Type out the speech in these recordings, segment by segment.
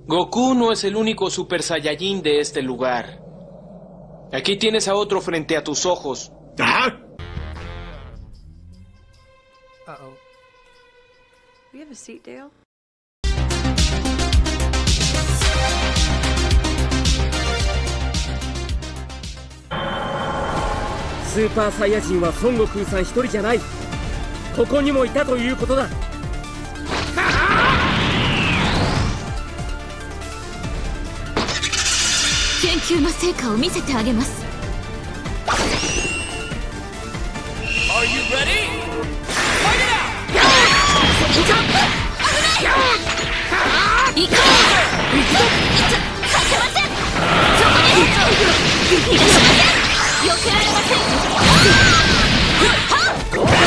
Goku no es el único Super Saiyajin de este lugar. Aquí tienes a otro frente a tus ojos. ¿Ah? Uh-oh. We have a seat, Dale? スーパーサイヤ人は孫悟空さん一人じゃない。ここにもいたということだ。 研究の成果を見せてあげます。 Are you ready? Fight it out! 行こう。させません。そこです。逃がしません。避けられません。はっ。そこです。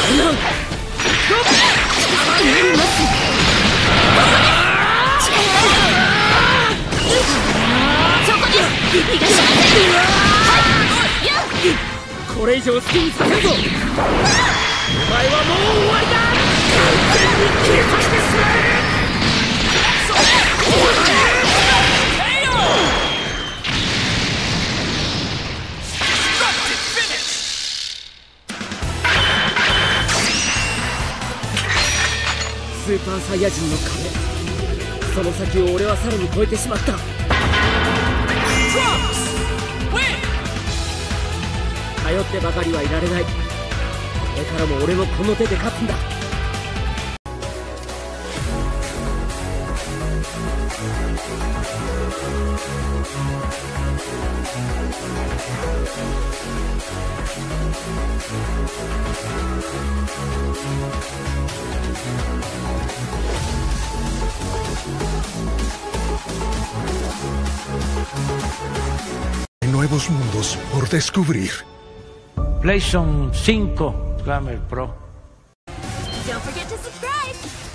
これ以上好きにさせるぞ。お前はもう終わりだ。完全に消えさせてしまえ。スーパーサイヤ人の壁、その先を俺はさらに越えてしまった。頼ってばかりはいられない。これからも俺のこの手で勝つんだ。 Nuevos mundos por descubrir. PlayStation 5 Gamer Pro. Don't forget to subscribe.